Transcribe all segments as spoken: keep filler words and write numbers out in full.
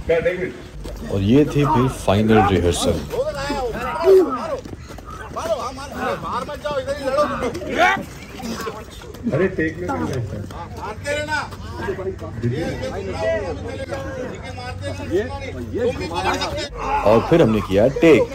और ये थी फिर फाइनल रिहर्सल। अरे टेक में और फिर हमने किया टेक।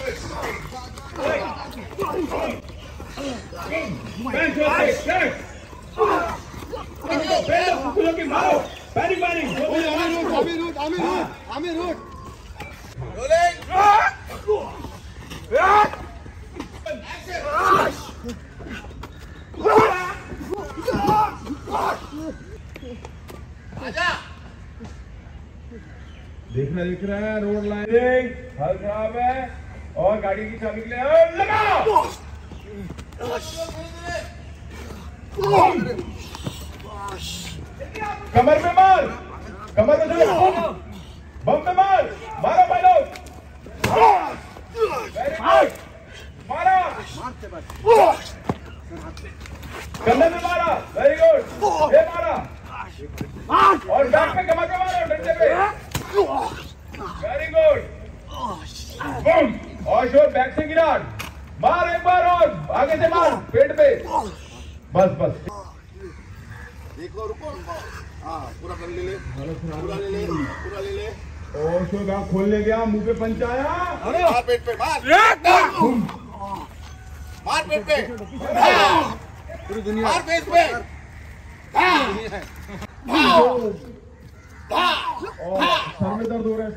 देखना दिख रहा है रोड लाइन हल खराब है और गाड़ी की चाबी के लिए लगाओ। कमर पे मार, कमर पे जो बम पे मार, मारो पायलट। वेरी गुड, मारा कंधे पे मारा, वेरी गुड, ये मारा और बैक पे कमर पे मारो, डंडे पे, वेरी गुड। बम और शोर बैक से गिरा, मार एक बार और आगे से मार पेट पे, बस बस। देखो रुको, हाँ पूरा कर ले ले, पूरा ले ले, पूरा ले ले। और शोर आँख खोलने गया, मुंह पे पंच आया, मार पेट पे, मार मार पेट पे, पूरी दुनिया मार पेट पे। और सर में दर्द हो रहा है,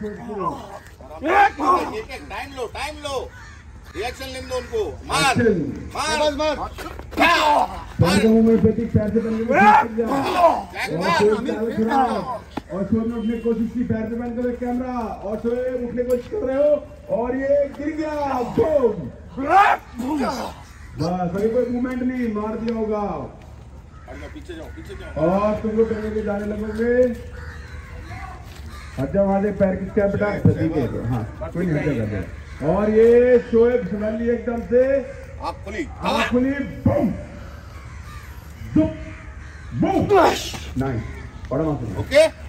एक एक टाइम लो, टाइम लो, रिएक्शन लेने दो उनको। मार मार बस मार, पैर में पेटी पैर से बन गई और शोर ने उठने की कोशिश की, पैर से बंद करो कैमरा और शोएब उठने की कोशिश कर रहे हो और ये गिर गया, बूम। बस अभी कोई मूवमेंट नहीं, मार दिया होगा। पीछे जाओ, पीछे जाओ और तुमको टंगे के जाने लगोगे। अच्छा वहां से पैर किसका बेटा, ठीक है हाँ कोई नहीं हटा कर दे। और ये शोएब सुनाली एकदम से आँख खुली, आँख खुली, बूम बूम नाइस, बड़ा मस्त। ओके